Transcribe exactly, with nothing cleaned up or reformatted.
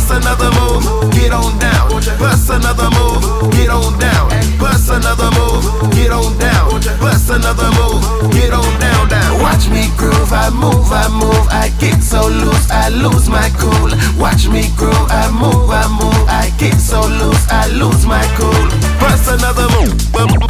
Bust another move, get on down. Bust another move, get on down. Bust another move, get on down. Bust another move, get on down, down. Watch me groove, I move, I move, I get so loose, I lose my cool. Watch me groove, I move, I move, I get so loose, I lose my cool. Bust another move.